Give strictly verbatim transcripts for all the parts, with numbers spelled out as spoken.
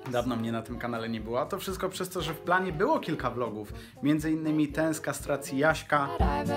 Dawno mnie na tym kanale nie było, a to wszystko przez to, że w planie było kilka vlogów. Między innymi ten z kastracji Jaśka.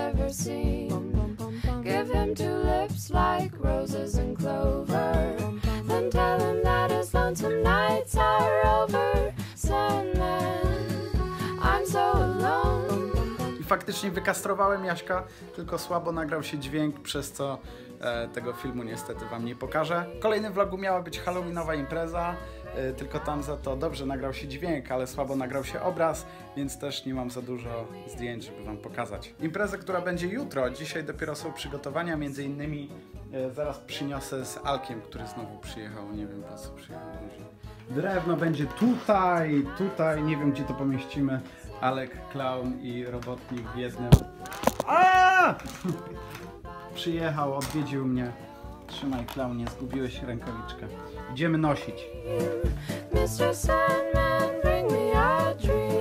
I faktycznie wykastrowałem Jaśka, tylko słabo nagrał się dźwięk, przez co e, tego filmu niestety wam nie pokażę. W kolejnym vlogu miała być halloweenowa impreza, e, tylko tam za to dobrze nagrał się dźwięk, ale słabo nagrał się obraz, więc też nie mam za dużo zdjęć, żeby wam pokazać. Impreza, która będzie jutro, dzisiaj dopiero są przygotowania, między innymi e, zaraz przyniosę z Alkiem, który znowu przyjechał, nie wiem po co przyjechał. Drewno będzie tutaj, tutaj, nie wiem gdzie to pomieścimy. Alek, klaun i robotnik w jednym. Aaaa! Przyjechał, odwiedził mnie. Trzymaj, klaunie, zgubiłeś rękawiczkę. Idziemy nosić. mister Sandman, bring me a dream.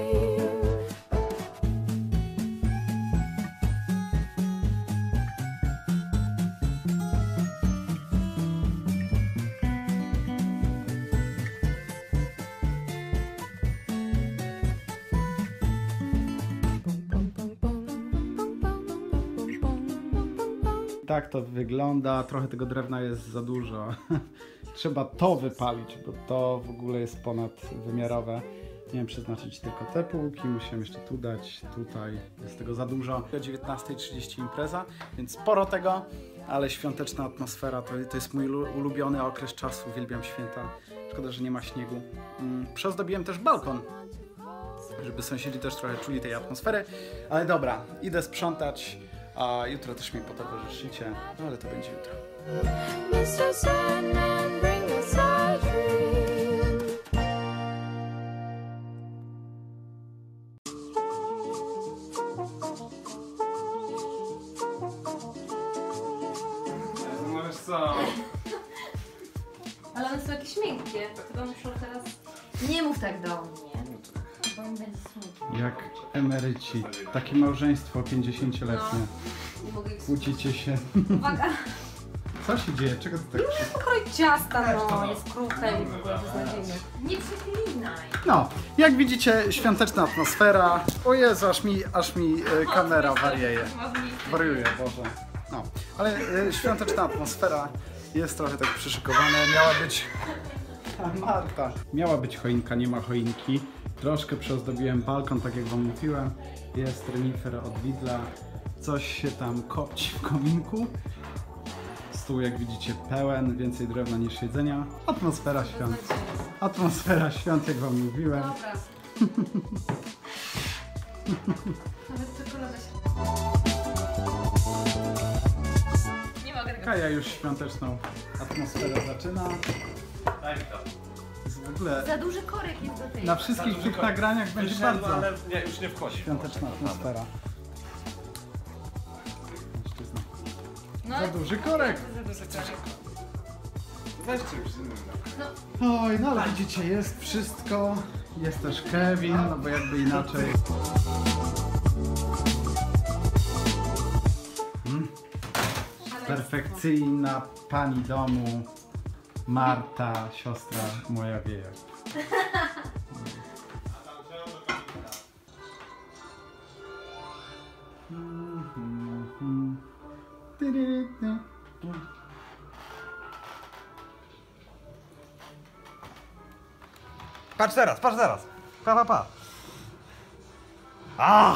Tak to wygląda, trochę tego drewna jest za dużo. Trzeba to wypalić, bo to w ogóle jest ponadwymiarowe. Miałem przeznaczyć tylko te półki, musiałem jeszcze tu dać, tutaj jest tego za dużo. O dziewiętnastej trzydzieści impreza, więc sporo tego, ale świąteczna atmosfera to, to jest mój ulubiony okres czasu, uwielbiam święta. Szkoda, że nie ma śniegu. Przyozdobiłem też balkon, żeby sąsiedzi też trochę czuli tej atmosfery, ale dobra, idę sprzątać. A jutro też mi potowarzyszycie, no ale to będzie jutro. mister Sandman, bring us a dream. No wiesz co? Ale one są jakieś miękkie, to chyba muszą teraz... Nie mów tak do mnie, bo on będzie smutny. Jak emeryci, takie małżeństwo pięćdziesięcioletnie. No. Kłócicie się. Uwaga! Co się dzieje? Czego ty tak krzyczysz? Pokroić ciasta, no, jest kruche i w ogóle beznadziejnie. Nie przeklinaj! No, jak widzicie, świąteczna atmosfera. O Jezu, aż mi, aż mi e, kamera warieje. Wariuje, Boże. No, ale e, świąteczna atmosfera jest trochę tak przyszykowana. Miała być... A Marta. Miała być choinka, nie ma choinki. Troszkę przyozdobiłem balkon, tak jak wam mówiłem. Jest renifer od Lidla. Coś się tam kopci w kominku. Stół, jak widzicie, pełen, więcej drewna niż jedzenia. Atmosfera świąt. Atmosfera świąt, jak wam mówiłem. Dobra. Nawet czekolada się... Nie mogę tego... Kaja już świąteczną atmosferę zaczyna. Daj mi to. Jest w ogóle... Za duży korek jest do tej. Na wszystkich tych korek. nagraniach będzie Wyszedł, bardzo ale nie, już nie wchodzi. świąteczna atmosfera. Mężczyzna. No, Za duży korek. Za duży korek. Weź czymś innym. Oj, no ale widzicie, jest wszystko. Jest też Kevin, no bo jakby inaczej. Hmm. Perfekcyjna pani domu. Marta, siostra moja wieje. Patrz teraz, patrz teraz. Pa, pa, pa. A!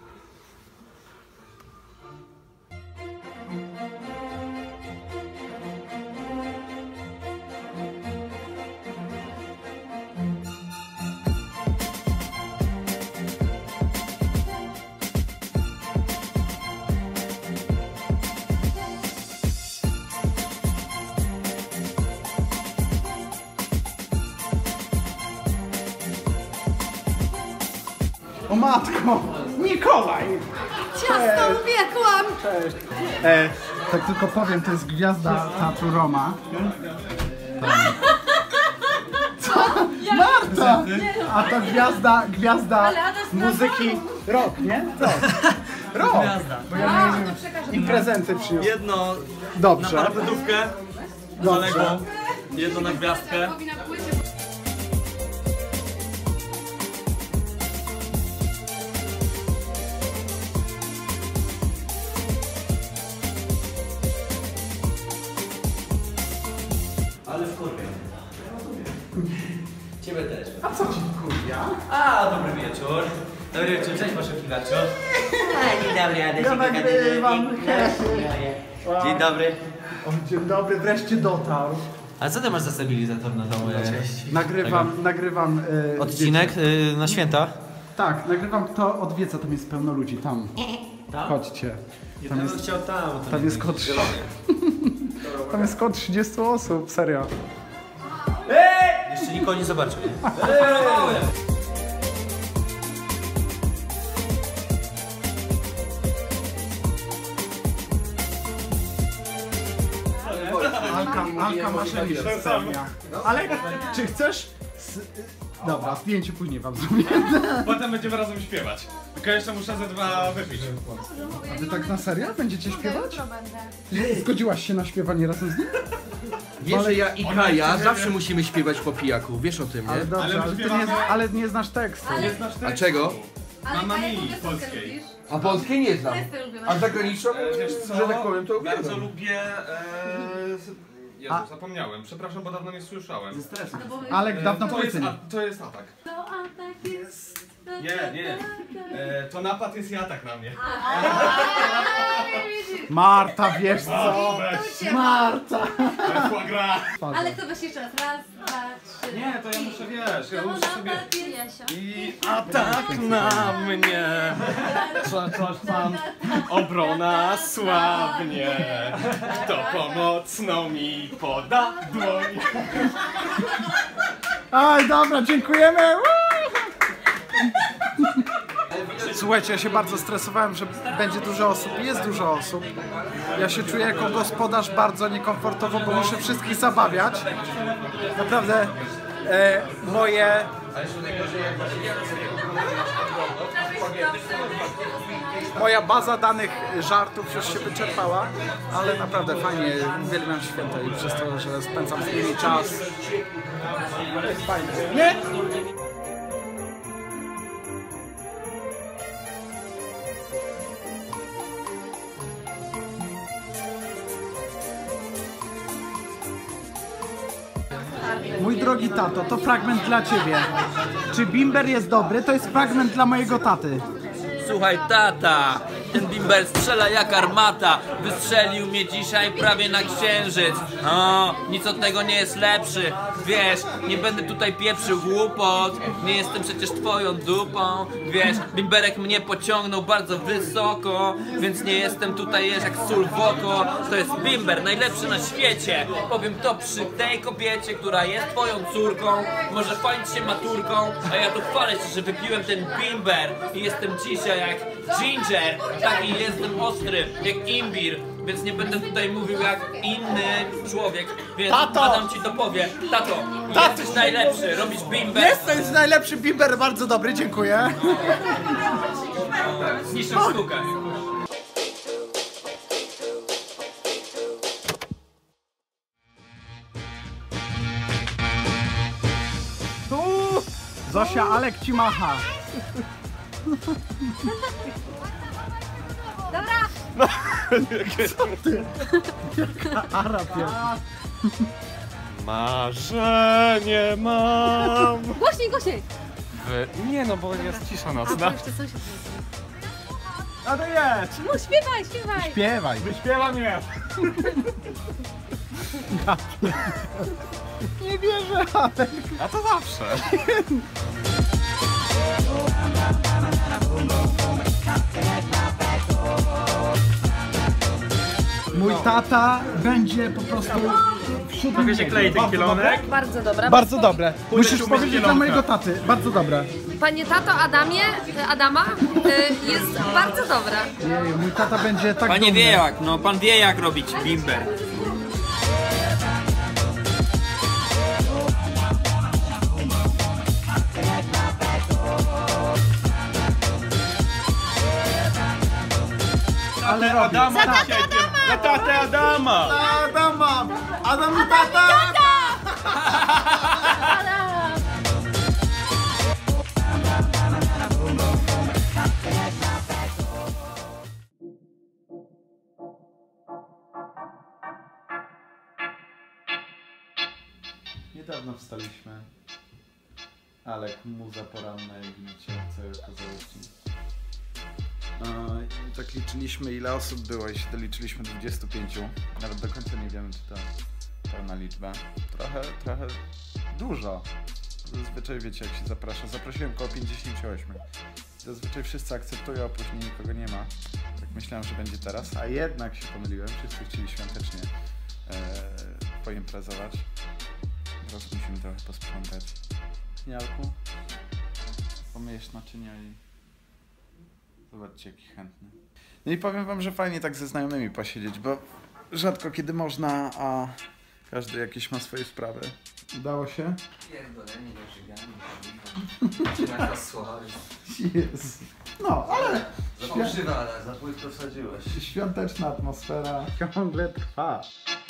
O matko! Nikolaj! Ciasto upiekłam! Cześć! E, tak tylko powiem, to jest gwiazda Teatru Roma. Co? Marta! A to gwiazda, gwiazda muzyki rock, nie? Rock. Rock! Bo ja nie im prezenty przyniósł. Jedno Dobrze. na parapetówkę, Dobrze. zaległą, jedno na gwiazdkę. co ci kurwa? A, dobry wieczór. Dobry wieczór, cześć poszukiwaczu. A, dzień dobry, Adesiu. Ja nagrywam. Dzień dobry. O, dzień dobry, wreszcie dotarł. A co ty masz za stabilizator na tą... E, Nagrywam, tego? nagrywam... E, odcinek e, na święta? Tak, nagrywam kto odwiedza, tam jest pełno ludzi, tam. Tam? Chodźcie. Tam ja jest, chciał tam. tam jest kod Tam jest kod trzydzieści osób, serio. Eee! Jeszcze nikogo nie zobaczył, nie? Eee! Alka, Alka maszyni się spełnia. Ale czy chcesz? S Dobra, zdjęcie później wam zrobię. Potem będziemy razem śpiewać. Tylko jeszcze muszę ze dwa wypić. A wy tak na serio będziecie śpiewać? Zgodziłaś się na śpiewanie razem z nim? Wiesz, że ja i Kaja zawsze musimy śpiewać po pijaku, wiesz o tym, Ale nie? dobrze, ale, ty nie, ale nie znasz tekstu. Nie znasz A tekstu. czego? Mama mi polskiej. A polskiej nie znam. A zagraniczną? E, wiesz co? Że tak powiem, to Bardzo uwielbiam. lubię... E, Jezu, A- zapomniałem. Przepraszam, bo dawno nie słyszałem. Alek, dawno E, to, jest, płyty nie. a, to jest atak. Nie, nie. E, to napad jest i atak na mnie. Marta, wiesz co? O, weź. Marta! Weszła gra. Ale kto weź jeszcze raz? Raz, dwa, trzy. Nie, to ja muszę, wiesz, ja No, muszę sobie... Jasia. I atak na mnie, co, coś tam, obrona słabnie, kto pomocno mi poda dłoń. Aj, dobra, dziękujemy! Słuchajcie, ja się bardzo stresowałem, że będzie dużo osób. Jest dużo osób. Ja się czuję jako gospodarz bardzo niekomfortowo, bo muszę wszystkich zabawiać. Naprawdę e, moje... Moja baza danych żartów już się wyczerpała, ale naprawdę fajnie, uwielbiam święta i przez to, że spędzam z nimi czas. To jest fajne. Nie? Mój drogi tato, to fragment dla ciebie. Czy bimber jest dobry? To jest fragment dla mojego taty. Słuchaj tata, ten bimber strzela jak armata. Wystrzelił mnie dzisiaj prawie na księżyc. O, nic od tego nie jest lepszy. Wiesz, nie będę tutaj pieprzył głupot. Nie jestem przecież twoją dupą. Wiesz, bimberek mnie pociągnął bardzo wysoko, więc nie jestem tutaj wiesz, jak sól w oko. To jest bimber, najlepszy na świecie. Powiem to przy tej kobiecie, która jest twoją córką. Może chwalić się maturką, a ja tu chwalę się, że wypiłem ten bimber i jestem dzisiaj jak ginger, taki jestem ostry, jak imbir, więc nie będę tutaj mówił jak inny człowiek, więc Tato! Adam ci to powie. Tato, Tato! jesteś najlepszy, robisz bimber. Jesteś najlepszy bimber, bardzo dobry, dziękuję. Zniszczył sztukę. Tu! Zosia, Alek ci macha. Dobra! Co ty? Jaka Arab jest. Marzenie mam. Głośniej, głośniej! W... Nie no, bo jest cisza A to nocna. jeszcze coś jest. A to jedź! No śpiewaj, śpiewaj! Śpiewaj. Wyśpiewa mnie. Nie wierzę, Alek. A to zawsze. Mój tata będzie po prostu wśród Mogę się klei ten kielonek? Bardzo dobra. Bardzo dobre. Musisz tu powiedzieć mieć dla zielonka. mojego taty. Bardzo dobre. Panie tato Adamie, Adama, y, jest bardzo dobra. Jeju, mój tata będzie tak Panie dumny. wie jak, no pan wie jak robić bimber. Ale robię. Adama! Za tatę Adama! Za tatę Adama! Adama! Adam i tata! Niedawno wstaliśmy. Alek, muza poranna, jak widzicie, całe okazałości. I tak liczyliśmy, ile osób było i się doliczyliśmy dwudziestu pięciu. Nawet do końca nie wiemy, czy to pełna liczba. Trochę, trochę dużo. Zazwyczaj wiecie, jak się zaprasza. Zaprosiłem około pięćdziesięciu ośmiu. Zazwyczaj wszyscy akceptują, a później nikogo nie ma. Tak myślałem, że będzie teraz, a jednak się pomyliłem. Wszyscy chcieli świątecznie e, poimprezować. Teraz musimy trochę posprzątać. Śnialku, pomyjesz naczynia i zobaczcie, jaki chętny. No i powiem wam, że fajnie tak ze znajomymi posiedzieć, bo rzadko kiedy można, a każdy jakieś ma swoje sprawy. Udało się? Pierdolenie, nie żyganie. Na to sławy. Jezu. No, ale Za fałszywa, ale za płytko wsadziłeś. świąteczna atmosfera ciągle trwa.